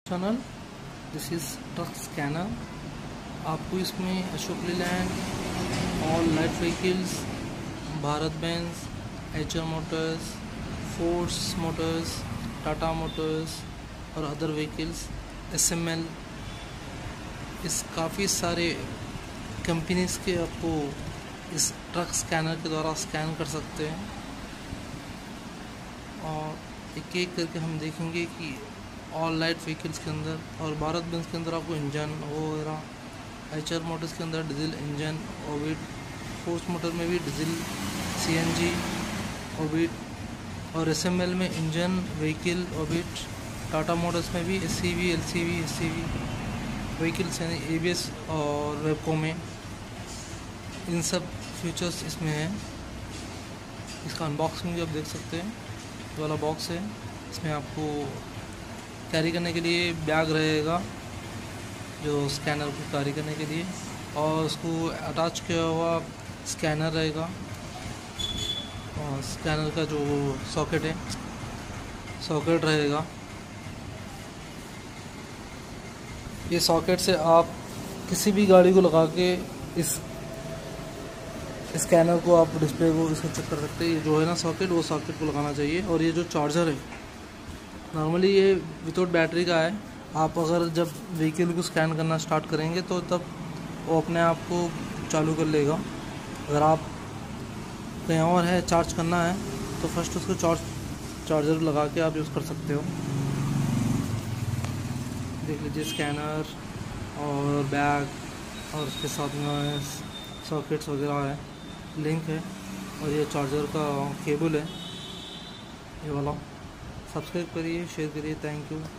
Channel this is truck scanner. आपको इसमें Ashok Leyland, all light vehicles, Bharat Benz, Eicher motors, force motors, Tata motors और other vehicles, SML, इस काफ़ी सारे कंपनीज के आपको इस ट्रक स्कैनर के द्वारा स्कैन कर सकते हैं। और एक एक करके हम देखेंगे कि ऑल लाइट व्हीकल्स के अंदर और भारत बेंज के अंदर आपको इंजन वगैरह, एचआर मोटर्स के अंदर डीजल इंजन ऑबिट, फोर्स मोटर में भी डीजल CNG ऑबिट और SML में इंजन व्हीकल ऑबिट, टाटा मोटर्स में भी SCV LCV SCV व्हीकल्स यानी ABS और वेबको में इन सब फीचर्स इसमें हैं। इसका अनबॉक्सिंग भी आप देख सकते हैं। ये वाला बॉक्स है, इसमें आपको कैरी करने के लिए बैग रहेगा जो स्कैनर को कैरी करने के लिए, और उसको अटैच किया हुआ स्कैनर रहेगा और स्कैनर का जो सॉकेट है सॉकेट रहेगा। ये सॉकेट से आप किसी भी गाड़ी को लगा के इस स्कैनर को आप डिस्प्ले को इसको चेक कर सकते हैं। ये जो है ना सॉकेट, वो सॉकेट को लगाना चाहिए। और ये जो चार्जर है नॉर्मली ये विदाउट बैटरी का है। आप अगर जब व्हीकल को स्कैन करना स्टार्ट करेंगे तो तब वो अपने आप को चालू कर लेगा। अगर आप कहीं और है चार्ज करना है तो फर्स्ट उसको चार्जर लगा के आप यूज़ कर सकते हो। देख लीजिए स्कैनर और बैग और उसके साथ में सॉकेट्स वगैरह है, लिंक है, और ये चार्जर का केबल है ये वाला। सब्सक्राइब करिए, शेयर करिए। Thank you.